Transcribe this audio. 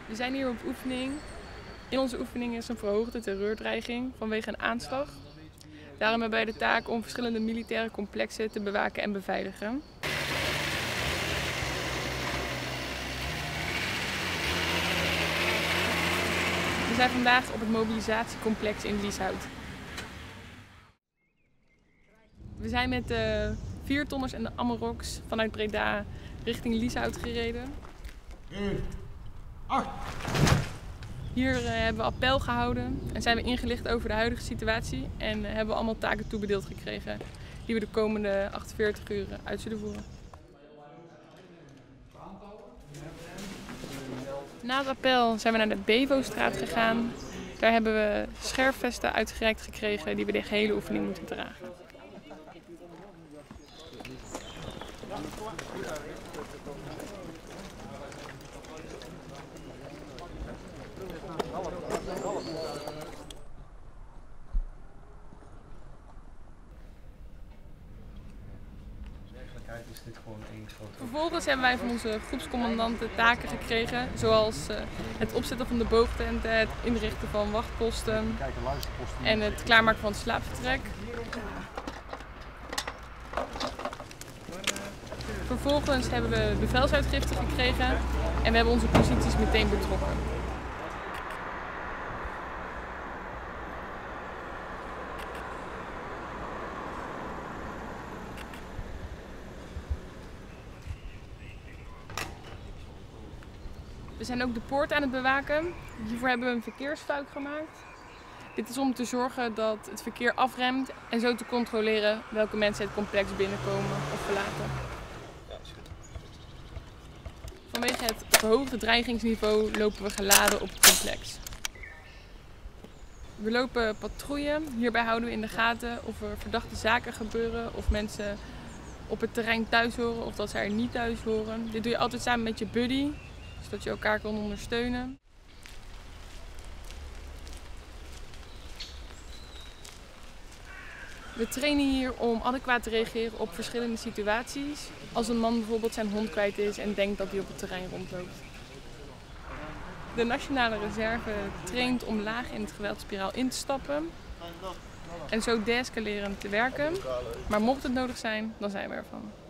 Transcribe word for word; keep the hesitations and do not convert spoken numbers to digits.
We zijn hier op oefening. In onze oefening is een verhoogde terreurdreiging vanwege een aanslag. Daarom hebben wij de taak om verschillende militaire complexen te bewaken en beveiligen. We zijn vandaag op het mobilisatiecomplex in Lieshout. We zijn met de viertonners en de Amarok's vanuit Breda richting Lieshout gereden. Hier uh, hebben we appel gehouden en zijn we ingelicht over de huidige situatie en uh, hebben we allemaal taken toebedeeld gekregen die we de komende achtenveertig uur uit zullen voeren. Na het appel zijn we naar de Bevo-straat gegaan. Daar hebben we scherfvesten uitgereikt gekregen die we de gehele oefening moeten dragen. Is dit gewoon één grote... Vervolgens hebben wij van onze groepscommandanten taken gekregen, zoals uh, het opzetten van de boogtenten, het inrichten van wachtposten en het klaarmaken van het slaapvertrek. Vervolgens hebben we bevelsuitgifte gekregen en we hebben onze posities meteen betrokken. We zijn ook de poort aan het bewaken. Hiervoor hebben we een verkeersfuik gemaakt. Dit is om te zorgen dat het verkeer afremt en zo te controleren welke mensen het complex binnenkomen of verlaten. Vanwege het verhoogde dreigingsniveau lopen we geladen op het complex. We lopen patrouille. Hierbij houden we in de gaten of er verdachte zaken gebeuren of mensen op het terrein thuis horen of dat ze er niet thuis horen. Dit doe je altijd samen met je buddy, zodat je elkaar kan ondersteunen. We trainen hier om adequaat te reageren op verschillende situaties. Als een man bijvoorbeeld zijn hond kwijt is en denkt dat hij op het terrein rondloopt. De Nationale Reserve traint om laag in het geweldspiraal in te stappen en zo deescalerend te werken. Maar mocht het nodig zijn, dan zijn we ervan.